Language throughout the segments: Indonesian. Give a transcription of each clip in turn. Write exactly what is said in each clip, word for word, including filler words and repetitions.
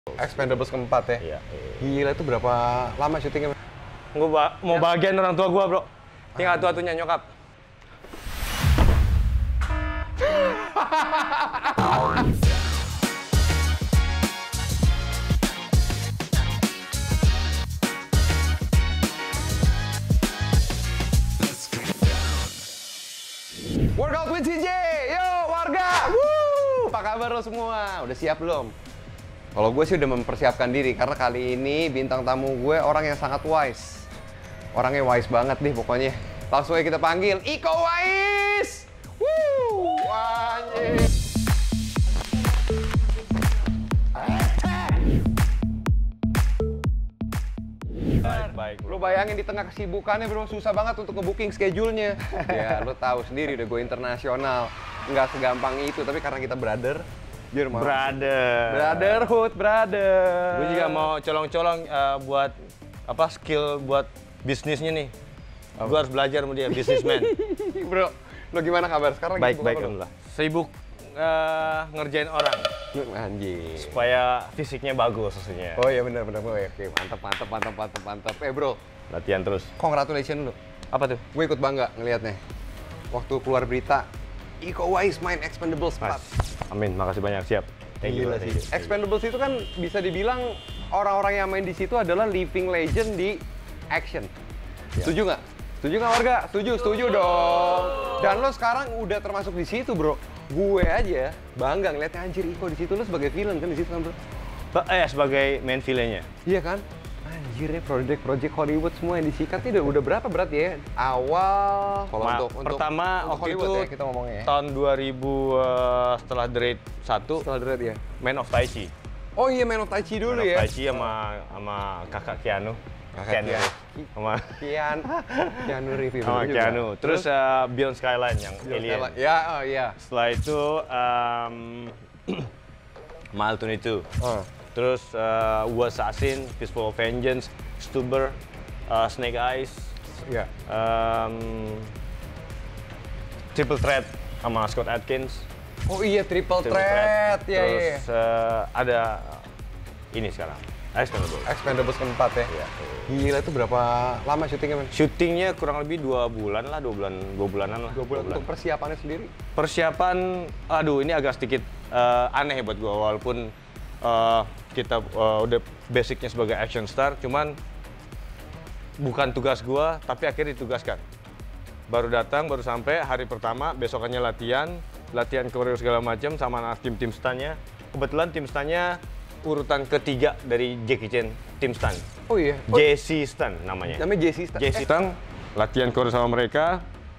Expendables keempat ya? Iya. Gila, itu berapa lama syutingnya? Gua ba mau bagian orang tua gua, bro. Tinggal atu-atunya nyokap. Workout with C J! Yo, warga! Woo! Apa kabar lo semua? Udah siap belum? Kalau gue sih udah mempersiapkan diri, karena kali ini bintang tamu gue orang yang sangat wise. Orangnya wise banget deh pokoknya. Langsung aja kita panggil Iko Uwais! Woo! Anjir! Baik, baik. Lo bayangin di tengah kesibukannya bro, susah banget untuk nge-booking schedule-nya. Ya, lo tahu sendiri udah gue internasional. Nggak segampang itu, tapi karena kita brother, jujur mau. Brother. Brotherhood, brother. Gue juga mau colong-colong uh, buat apa skill buat bisnisnya nih. Gue harus belajar sama dia, businessman. Bro, lo gimana kabar sekarang? Baik, baik, alhamdulillah. Sibuk uh, ngerjain orang. Anjir. Supaya fisiknya bagus maksudnya. Oh iya benar benar. Oke, mantap mantap mantap mantap mantap. Eh bro, Latihan terus. congratulations lo. Apa tuh? Gue ikut bangga ngelihatnya. Waktu keluar berita, Iko Uwais main Expendables empat. Amin, makasih banyak, siap. Thank you, Gila thank you. Expendables itu kan bisa dibilang orang-orang yang main di situ adalah living legend di action. Ya. Setuju nggak? Setuju nggak warga? Setuju, setuju dong. Dan lo sekarang udah termasuk di situ bro. Gue aja bangga ngeliatnya, anjir Iko di situ, lo sebagai villain kan di situ kan bro? Ba eh sebagai main villain-nya. Iya kan? Anjir ya, project-project Hollywood semua yang disikat ini udah, udah berapa berat ya? Awal kalau Ma untuk, untuk pertama untuk waktu Hollywood itu ya, kita ngomongnya ya. tahun dua ribu uh, setelah The Raid satu, Setelah Dread ya. Man of Tai Chi. Oh iya, Man of Tai Chi dulu Man of ya. Tai Chi sama sama kakak Keanu. Kakak Keanu. Sama Kian, Keanu Reeves sama juga. Keanu. Terus uh, Beyond Skyline yang Alien. Ya, oh iya. Setelah itu um, Mile dua puluh dua. Oh. Terus uh, Wu Assassin, Fistful of Vengeance, Stuber, uh, Snake Eyes, Iya. um, Triple Threat sama Scott Adkins. Oh iya, Triple, Triple Threat. Ya, iya. Terus uh, ada ini sekarang, Expendables. Expendables keempat ya. Iya. Gila, itu berapa lama syutingnya, men? Syutingnya kurang lebih dua bulan lah, dua bulan, dua bulanan lah. Dua bulan untuk persiapannya sendiri. Persiapan, aduh ini agak sedikit uh, aneh buat gua, walaupun uh, kita uh, udah basicnya sebagai action star, cuman bukan tugas gua, tapi akhirnya ditugaskan. Baru datang, baru sampai hari pertama, besokannya latihan, latihan koreo segala macam sama anak tim-tim stunnya. Kebetulan tim stunnya urutan ketiga dari Jackie Chan, tim stun. Oh iya. Oh, J C Stun namanya. namanya Jesse Stan. J C Stun, latihan koreo sama mereka.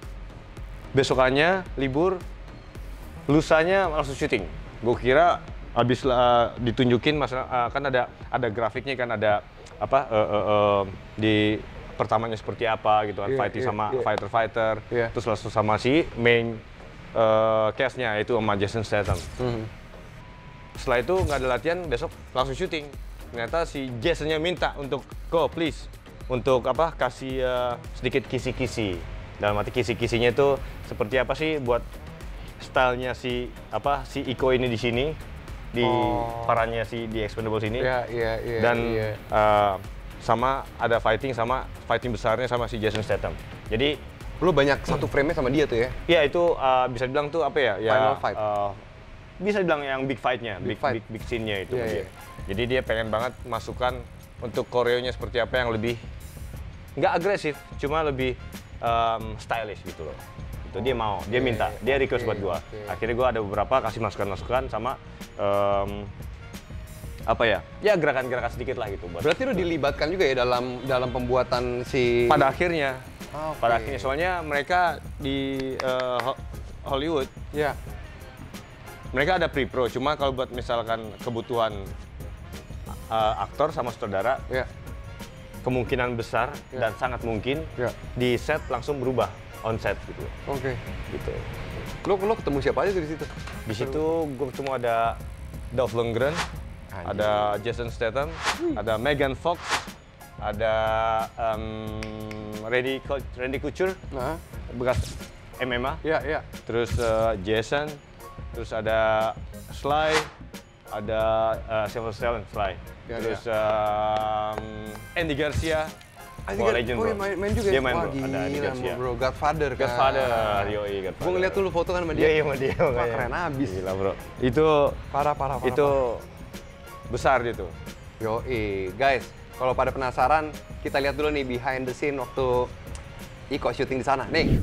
Besokannya libur, lusanya langsung syuting. Gue kira habis uh, ditunjukin masalah uh, kan ada ada grafiknya kan, ada apa uh, uh, uh, di pertamanya seperti apa gitu kan, Yeah, fighting yeah, sama yeah. fighter-fighter, Yeah. terus langsung sama si main uh, cast-nya itu sama Jason Statham. Mhm. Setelah itu nggak ada latihan, besok langsung syuting. Ternyata si Jasonnya minta untuk go please, untuk apa kasih uh, sedikit kisi-kisi. Dalam arti kisi-kisinya itu seperti apa sih buat stylenya si apa si Iko ini di sini, di Oh. perannya si di Expendables ini. Iya, iya, iya. Dan iya. uh, sama ada fighting sama fighting besarnya sama si Jason Statham. Jadi Lu banyak satu frame-nya sama dia tuh ya? ya itu uh, bisa dibilang tuh apa ya? Ya Final fight. uh, bisa dibilang yang big fight-nya, Big big fight. big, big scene-nya itu Iya, dia. iya. Jadi dia pengen banget masukkan untuk koreonya seperti apa yang lebih nggak agresif, cuma lebih um, stylish gitu loh. Itu dia mau, dia Oke, minta, dia request oke, buat gua. oke. Akhirnya gua ada beberapa kasih masukan-masukan sama um, apa ya? Ya gerakan-gerakan sedikit lah gitu buat. Berarti lu dilibatkan juga ya dalam dalam pembuatan si... Pada akhirnya, Ah, oke. pada akhirnya soalnya mereka di uh, Ho- Hollywood Ya. mereka ada pre-pro, cuma kalau buat misalkan kebutuhan uh, aktor sama sutradara, Ya. kemungkinan besar Ya. dan sangat mungkin Ya. di set langsung berubah on set gitu. Oke. Gitu. Lu lu ketemu siapa aja tuh di situ? Di situ gue ketemu ada Dolph Lundgren, Anjir. ada Jason Statham, ada Megan Fox, ada um, Randy Co- Randy Couture, Nah. bekas M M A, Ya, ya. terus uh, Jason, terus ada Sly, ada uh, Silver Fly, Ya, terus um, Andy Garcia, Andy Wah, Gar- legend oh, bro. iya, main, main juga Dia ya? main Wah, bro, ada Andy gila, Garcia. bro, Godfather kan. Godfather, yoi Godfather. Gue ngeliat tuh lu foto kan sama dia. Iya, iya sama dia. Wah, makanya. keren abis. Gila bro. Itu Parah, parah, parah. itu besar gitu. Yoi, guys, kalau pada penasaran, kita lihat dulu nih behind the scene waktu Iko syuting di sana. Nih.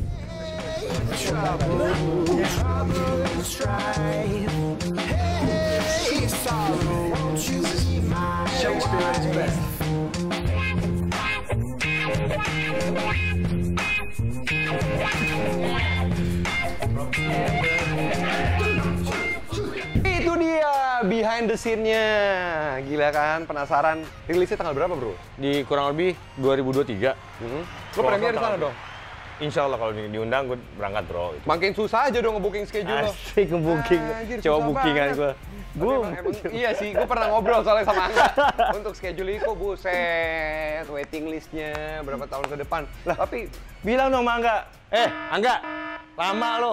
Itu dia behind the scene-nya. Gila kan, penasaran. Rilisnya tanggal berapa, bro? Di kurang lebih dua ribu dua puluh tiga. Hmm. Lo premier di sana dong? Insya Allah kalau di- diundang gue berangkat bro. Itu. Makin susah aja dong nge-booking schedule lo. Asik nge-booking. Anjir, Coba susah bookingan banget. gue. Tapi Boom. emang- emang- iya sih, gue pernah ngobrol soalnya sama Angga. Untuk schedule Iko, buset, waiting listnya berapa tahun ke depan. Lah, tapi Bilang dong sama Angga. Eh, Angga, lama lo.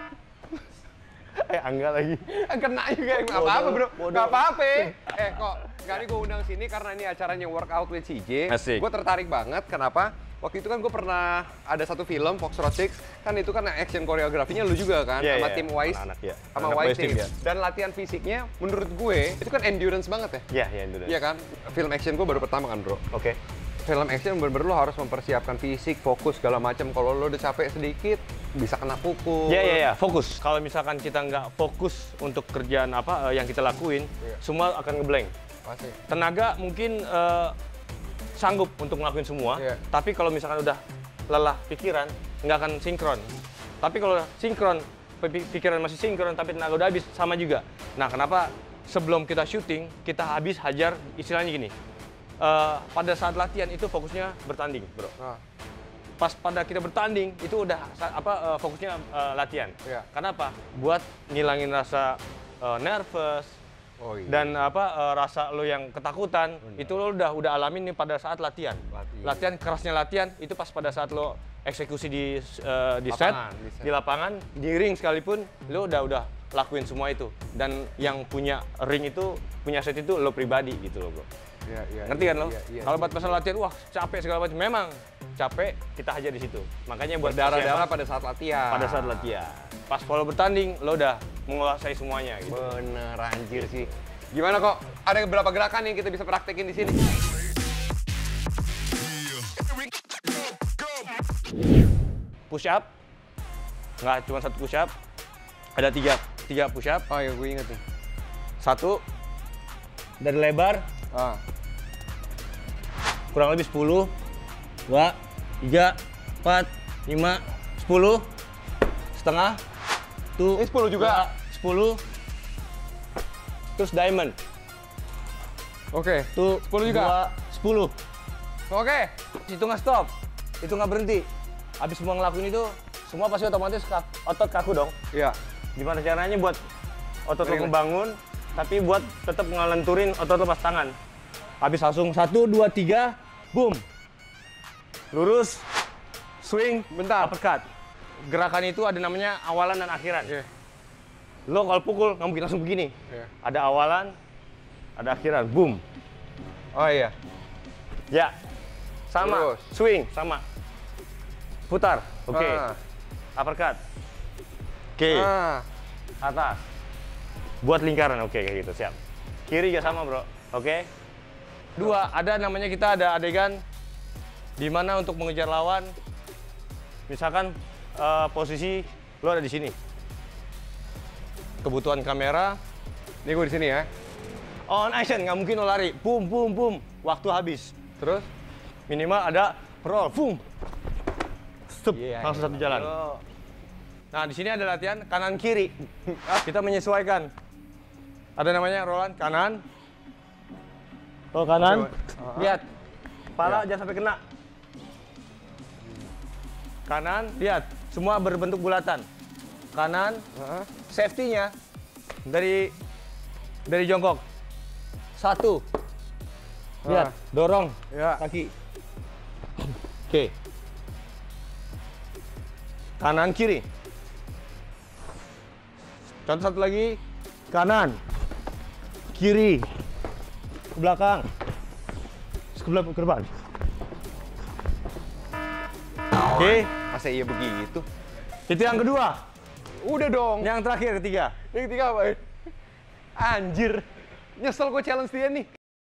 eh, Angga lagi. kena juga, nggak apa-apa bro, nggak apa-apa. Eh kok, kali gue undang sini karena ini acaranya Workout with C J. Asik. Gue tertarik banget, kenapa? Waktu itu kan gue pernah ada satu film, Foxtrot Six, kan itu kan action koreografinya lu juga kan, Iya, sama iya, tim Wise, anak-anak, iya. sama Anak Wise Wise Team. Team, iya. Dan latihan fisiknya, menurut gue, itu kan endurance banget ya? Iya, iya itu. Iya kan? Film action gue baru pertama kan bro. Oke. Film action bener-bener lo harus mempersiapkan fisik, fokus segala macam. Kalau lo udah capek sedikit, bisa kena pukul. Iya, iya, iya. Fokus. Kalau misalkan kita nggak fokus untuk kerjaan apa eh, yang kita lakuin, Iya. semua akan ngeblank. Pasti. Tenaga mungkin eh, sanggup untuk ngelakuin semua, Iya. tapi kalau misalkan udah lelah pikiran, nggak akan sinkron. Tapi kalau sinkron, pi- pikiran masih sinkron, tapi tenaga udah habis, sama juga. Nah, kenapa sebelum kita syuting, kita habis hajar, istilahnya gini, eh, pada saat latihan itu fokusnya bertanding, bro. Nah, Pas pada kita bertanding, itu udah sa- apa eh, fokusnya eh, latihan. Iya. Kenapa? Buat ngilangin rasa eh, nervous, oh iya. dan apa eh, rasa lo yang ketakutan itu lo udah udah alamin nih pada saat latihan. Latihan. Latihan kerasnya latihan itu pas pada saat lo eksekusi di eh, di set, Lapangan, di set. di lapangan, di ring sekalipun lo udah udah lakuin semua itu. Dan yang punya ring itu punya set itu lo pribadi gitu lo bro. Iya, iya, Ngerti iya, kan lo? iya, iya, Kalau iya. buat masalah latihan, wah capek segala macam. Memang capek, kita hajar di situ. Makanya buat Berdarah-darah persiapan pada saat latihan. pada saat latihan. Pas kalau bertanding, lo udah menguasai semuanya gitu. Bener anjir sih. Gimana kok? Ada beberapa gerakan yang kita bisa praktekin di sini? Push up, nggak cuma satu push up, ada tiga, tiga push up. Oh ya, gue inget nih. Satu, dari lebar, Ah, kurang lebih sepuluh, dua, tiga, empat, lima, sepuluh, setengah, tuh, Ini sepuluh juga? sepuluh, terus diamond, oke. tuh, sepuluh juga? dua, sepuluh. Oke. Itu nggak stop, itu nggak berhenti. Habis semua ngelakuin itu, semua pasti otomatis kak- otot kaku dong. Iya. Gimana caranya buat otot lo Rileks. ngebangun, tapi buat tetap ngelenturin otot lepas tangan. Habis langsung satu, dua, tiga, boom. Lurus, swing, Bentar. uppercut. Gerakan itu ada namanya awalan dan akhiran. Iya. Lo kalau pukul nggak mungkin langsung begini. Iya. Ada awalan, ada akhiran, boom. Oh iya. Ya, sama. Terus. Swing, sama. Putar, oke. Ah. Uppercut. Oke. Ah. Atas. Buat lingkaran, oke kayak gitu, siap. Kiri juga sama, bro. Oke. Dua, ada namanya kita ada adegan di mana untuk mengejar lawan. Misalkan eh, posisi lo ada di sini. Kebutuhan kamera, Ini gue di sini ya. on action, nggak mungkin lo lari. Boom, boom, boom. Waktu habis. Terus? Minimal ada roll, boom. Stop, Iya, langsung iya, satu jalan. iya. Nah, di sini ada latihan kanan kiri. Kita menyesuaikan. Ada namanya rollan kanan. Roll kanan. Oke, Lihat. Kepala Ya. jangan sampai kena. Kanan, lihat. Semua berbentuk bulatan. Kanan, Heeh. safety-nya dari dari jongkok. Satu. Lihat, Ah. dorong Ya. kaki. Oke. Kanan kiri. Contoh satu lagi, kanan. kiri, ke belakang, ke belakang, ke depan. Oke, Masa iya begitu? itu yang kedua. Udah dong. Yang terakhir ketiga. Yang ketiga apa? Ya? Anjir. Nyesel gue challenge dia nih.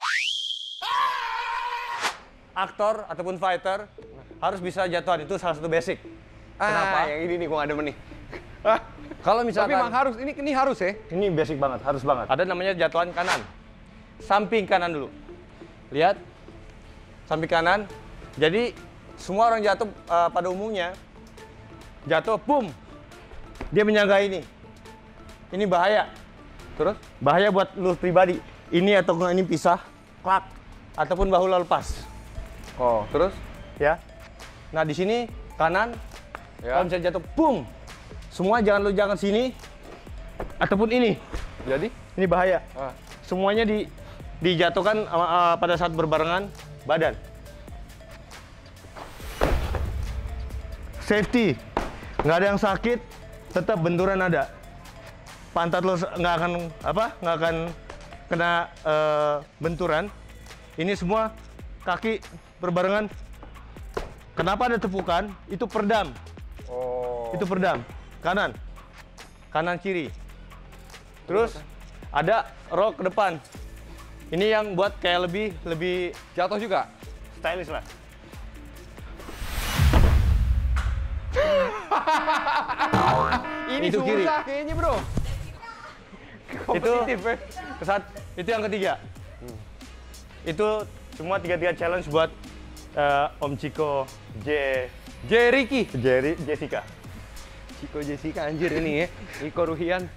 Aktor ataupun fighter harus bisa jatuhan, itu salah satu basic. Ah, Kenapa? yang ini nih gue ada nih. Ah, Kalau tapi misalkan emang harus, ini ini harus ya? ini basic banget, harus banget. Ada namanya jatuhan kanan. Samping kanan dulu. Lihat. Samping kanan. Jadi semua orang jatuh uh, pada umumnya jatuh, boom. Dia menyangga ini. Ini bahaya. Terus? Bahaya buat lu pribadi. Ini atau ini pisah, klak, ataupun bahu lu lepas. Oh, terus? Ya. Nah, di sini kanan. Ya. Kalau misalnya jatuh, boom. Semua jangan lu jangan sini ataupun ini. Jadi? Ini bahaya. Ah. Semuanya di dijatuhkan uh, uh, pada saat berbarengan badan. Safety. Nggak ada yang sakit, tetap benturan ada. Pantat lo nggak akan apa? Nggak akan kena uh, benturan. Ini semua kaki berbarengan. Kenapa ada tepukan? Itu perdam. Oh. Itu perdam. Kanan. Kanan kiri. Terus ada roll ke depan. Ini yang buat kayak lebih lebih Jatuh juga? stylish lah. Ini Itu susah kiri. kayaknya, bro. Itu Kompetitif, ya? kesat, itu yang ketiga. Hmm. Itu semua tiga-tiga challenge buat uh, Om Ciko, J, Jeriki. Jerry, Jessica. Ciko Jessica, anjir ini ya. Iko Ruhian.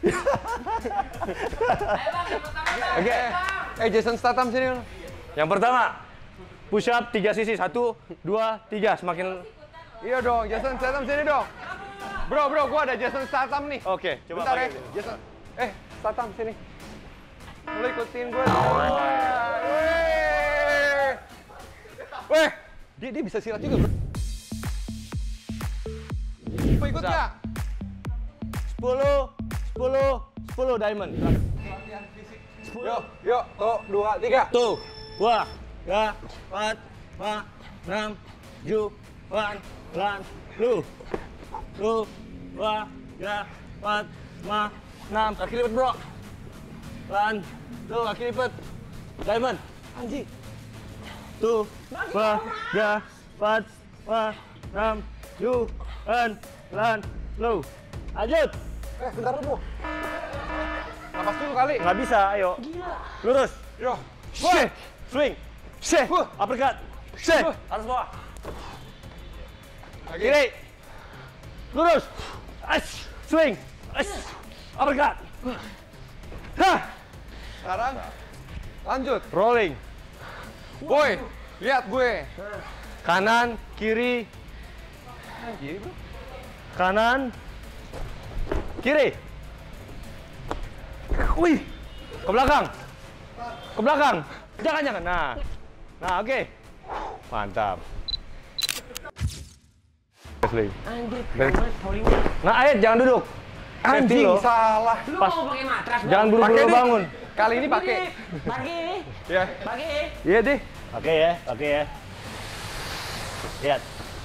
Oke. Eh, Jason Statham sini. lo. Yang pertama, push up tiga sisi, satu, dua, tiga, semakin. Iya dong, Jason Statham sini dong. Bro, bro, gua ada Jason Statham nih. Oke, coba Bentar ya. pakai ini. Jason. Eh, Statham sini. Lu ikutin gue. Weh. Weh. Dia dia bisa silat juga, bro. Mau ikut Bisa. nggak? sepuluh, sepuluh, sepuluh diamond. Yuk, yuk, tuh, dua, tiga. Tuh, dua, tiga, empat, lima, enam, tujuh, delapan, sembilan, lu, lu, dua, tiga, empat, lima, enam, kaki lipat bro. Pelan, lu kaki lipat. Diamond, anjing. Tuh, dua, tiga, empat, lima, enam, tujuh, delapan, sembilan, lu. Lanjut. Eh, bentar dulu. Napas dulu kali. Nggak bisa, ayo. Lurus. Yo. Swing. Swing. Sheh. Huh. Uppercut. Sheh. Huh. Atas bawah. Lagi. Kiri. Lurus. Ash. Swing. Ash. Uppercut. Hah. Sekarang lanjut. Rolling. Boy, lihat gue. Kanan, kiri, Gini, bro. kanan, kiri. Wih. Ke belakang. Ke belakang. Jangan, jangan. Nah. Nah, oke. Mantap. Wrestling. Anjir, Dari- banget, bowlingnya. Nah, Ayat jangan duduk. Safety Anjing, lo. salah. Lu Pas. mau pakai matras? Jangan Bang? buru-buru Pakai deh. bangun. Kali ini pakai. Pakai, Ya. pakai. Iya deh. Oke ya, oke ya. Lihat.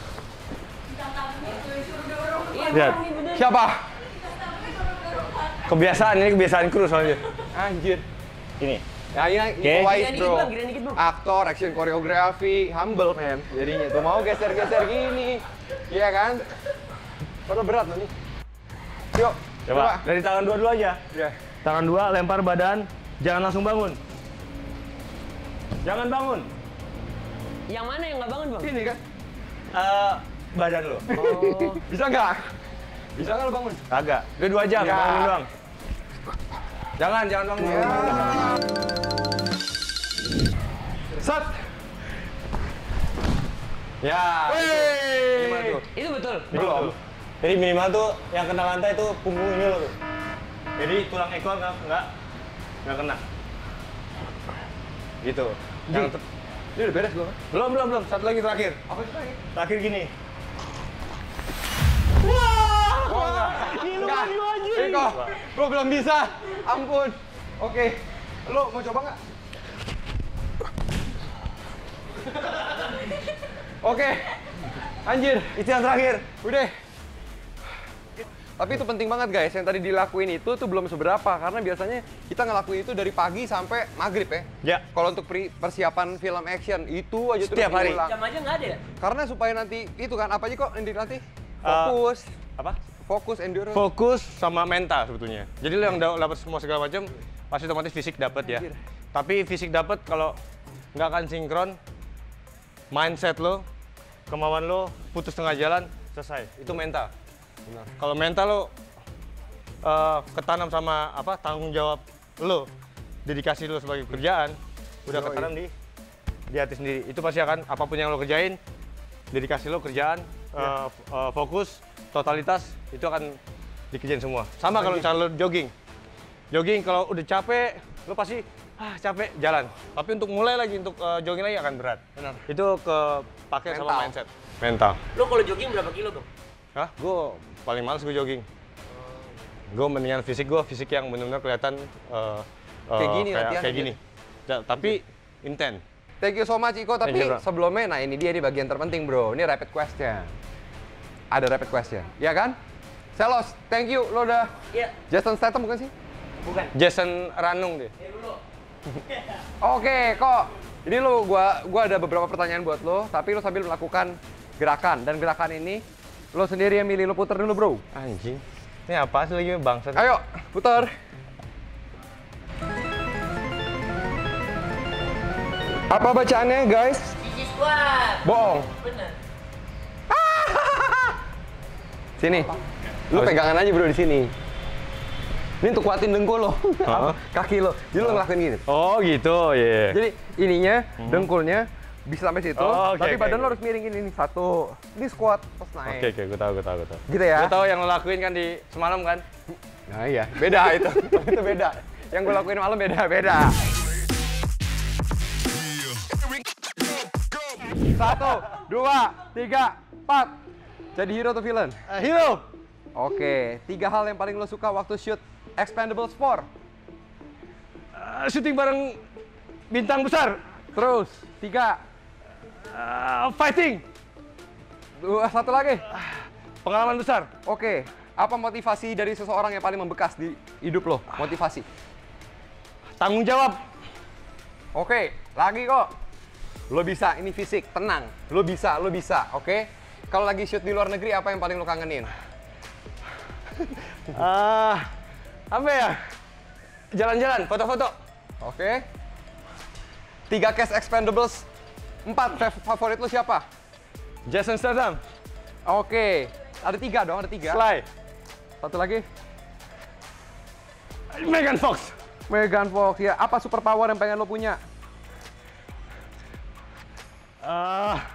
Iya, Lihat. Bang, ini bener. Siapa? Kebiasaan ini kebiasaan kru soalnya. Anjir. Ini. Nah, ini Oke. Iko Uwais, Gedein dikit, bro. Bang, gedein dikit, Bang. Aktor, action koreografi, humble, man. Jadinya tuh mau geser-geser gini. Iya kan? Padahal berat loh nih. Yuk, Coba. Dari tangan dua dulu aja. Ya. Tangan dua lempar badan, jangan langsung bangun. Jangan bangun. Yang mana yang nggak bangun, Bang? Ini kan? Eh, badan lo. Oh, Bisa nggak? Bisa nggak lo bangun? Kagak. Udah dua jam, Ya. bangun doang. Jangan, jangan bangun. Ya. Sat. Ya. Wey. Minimal tuh. itu betul. Belum. Jadi minimal tuh yang kena lantai tuh punggung ini lo tuh. Jadi tulang ekor nggak nggak nggak kena. Gitu. Yang ter- Ini udah beres belum? belum belum belum. Satu lagi terakhir. Apa sih lagi? Terakhir gini. Oh, enggak. Gila, Enggak. gila, anjing. Iko, gue belum bisa. Ampun. Oke. Lo mau coba nggak? Oke, anjir, itu yang terakhir. Udah. Tapi itu penting banget guys, yang tadi dilakuin itu tuh belum seberapa. Karena biasanya kita ngelakuin itu dari pagi sampai maghrib ya. Ya. Kalau untuk pri- persiapan film action, itu aja terus Setiap hari. diulang. Jam aja nggak ada ya? Karena supaya nanti, itu kan, apa aja kok yang dilatih? Fokus. Uh, apa? Fokus, endurance. Fokus sama mental sebetulnya. Jadi lo yang da- dapat semua segala macam, pasti otomatis fisik dapat ya. Anjir. Tapi fisik dapat kalau nggak akan sinkron, mindset lo, kemauan lo putus tengah jalan, selesai. Itu mental. Benar. Kalau mental lo uh, ketanam sama apa tanggung jawab lo, dedikasi lo sebagai kerjaan, udah Yoi. ketanam di di hati sendiri. Itu pasti akan apapun yang lo kerjain, dedikasi lo kerjaan, uh, uh, fokus, totalitas itu akan dikerjain semua. Sama kalau misalnya lo jogging, jogging kalau udah capek, lo pasti ah capek jalan. Tapi untuk mulai lagi untuk uh, jogging lagi akan berat. Benar. Itu kepake sama Mental. mindset. Mental. Lo kalau jogging berapa kilo bang? Hah? Gue paling males gue jogging. Gue mendingan fisik gue, fisik yang benar-benar kelihatan uh, uh, Kayak gini kayak, latihan kayak aja. gini. Ja, tapi intent. Thank you so much Iko, tapi Thank you, bro. sebelumnya, nah ini dia nih bagian terpenting bro, ini rapid question. Ada rapid question, ya kan? Selos, thank you, lo udah Iya. Jason Statham bukan sih? Bukan. Jason Ranung deh. Ya dulu. Oke, kok. Ini lo, gua, gua ada beberapa pertanyaan buat lo, tapi lo sambil melakukan gerakan. Dan gerakan ini, lo sendiri yang milih, lo puter dulu bro. Anjing. Ini apa sih lagi bangsat? Ayo, putar. Apa bacaannya guys? Gigi squat. Bohong. Bener. Sini. Lu pegangan aja bro di sini. Ini untuk kuatin dengkul lo. Hah? Kaki lo. Jadi lo ngelakuin gini. Oh gitu, ya. Jadi ininya, dengkulnya bisa sampai situ, Oh, oke, tapi oke, badan lo oke. harus miringin ini satu. Ini squat terus naik. Oke, oke, gue tahu, gue tahu, gue tahu. Gitu ya. Gue tahu yang lo lakuin kan di semalam kan? Nah iya, beda itu. Itu beda. Yang gue lakuin malam beda, beda. Satu, dua, tiga, empat. Jadi hero atau villain? Uh, hero. Oke, tiga hal yang paling lo suka waktu shoot Expendables four. Uh, syuting bareng bintang besar. Terus, tiga, Uh, fighting. dua, satu lagi. Pengalaman besar. Oke, apa motivasi dari seseorang yang paling membekas di hidup lo? Motivasi. Tanggung jawab. Oke, lagi kok. Lo bisa, ini fisik, tenang. Lo bisa, lo bisa, oke? Kalau lagi shoot di luar negeri, apa yang paling lo kangenin? Ah, apa ya? Jalan-jalan, foto-foto. Oke. Tiga case Expendables. Empat, fav- favorit lo siapa? Jason Statham. Oke, ada tiga dong, ada tiga. Sly. Satu lagi. Megan Fox. Megan Fox, ya. Apa superpower yang pengen lo punya? Ah.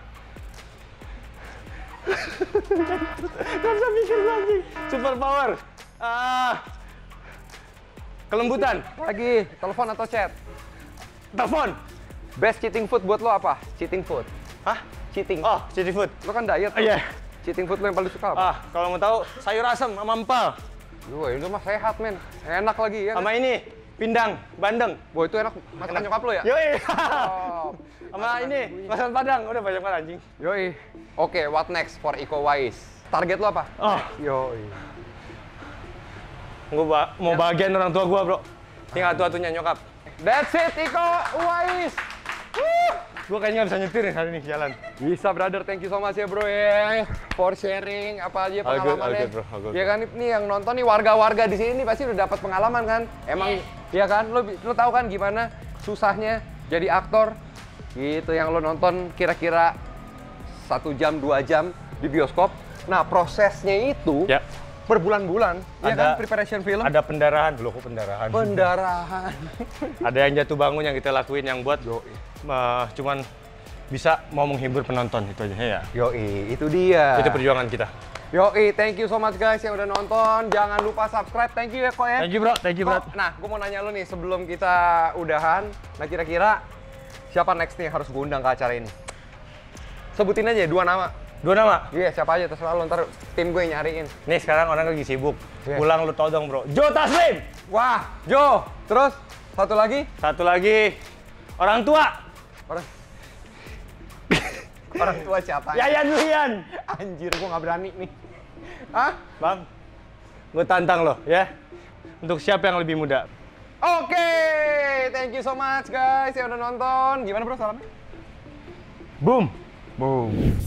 Gak bisa mikir gue anjing. Super power. Ah. Kelembutan. Lagi, telepon atau chat? Telepon. Best cheating food buat lo apa? Cheating food. Hah? Cheating. Oh, city food. Lo kan diet. Oh, iya. Cheating food lo yang paling suka apa? Ah, kalau mau tahu sayur asam sama empal. Wah, itu mah sehat, men. Enak lagi, ya. Sama ini, pindang, bandeng. Wah, itu enak. Masakan nyokap lo ya? Yoi. Oh. Sama ini, masakan padang. Udah banyak banget anjing. Yoi. Oke, what next for Iko Wais? Target lo apa? Oh, Yoi. gue ba mau bagian orang tua gua, bro. Tinggal tua-tuanya nyokap. That's it, Iko Wais. Gue kayaknya nggak bisa nyetir nih hari ini jalan. Bisa, brother. Thank you so much ya, bro ya. For sharing apa aja All good, pengalamannya. all good, bro. All good, Ya kan, ini yang nonton nih warga-warga di sini nih pasti udah dapat pengalaman kan. Emang, ya kan, lo lo tahu kan gimana susahnya jadi aktor. Gitu yang lo nonton kira-kira satu jam, dua jam di bioskop. Nah, prosesnya itu Ya. berbulan-bulan. Ya Ada- kan, preparation film. Ada pendarahan, loh kok pendarahan? Pendarahan. Ada yang jatuh bangun yang kita lakuin yang buat uh, cuman bisa mau menghibur penonton itu aja ya. Yoi, itu dia. Itu perjuangan kita. Yoi, thank you so much guys yang udah nonton. Jangan lupa subscribe. Thank you ya, Ko ya. Thank you bro, thank you bro. Ko, nah, gue mau nanya lu nih sebelum kita udahan. Nah, kira-kira siapa next nih yang harus gue undang ke acara ini? Sebutin aja dua nama. Dua nama. Iya, siapa aja terserah lu, ntar tim gue yang nyariin. Nih sekarang orang lagi sibuk. Iya. Pulang lu tau dong bro. Joe Taslim. Wah, Jo. Terus Satu lagi. Satu lagi. Orang tua. Orang Orang tua siapa? Yayan Ruhian. Anjir, gua nggak berani nih. Hah? Bang, gue tantang lo ya. Untuk siapa yang lebih muda? Oke, thank you so much guys yang udah nonton. Gimana bro salamnya? Boom. Boom.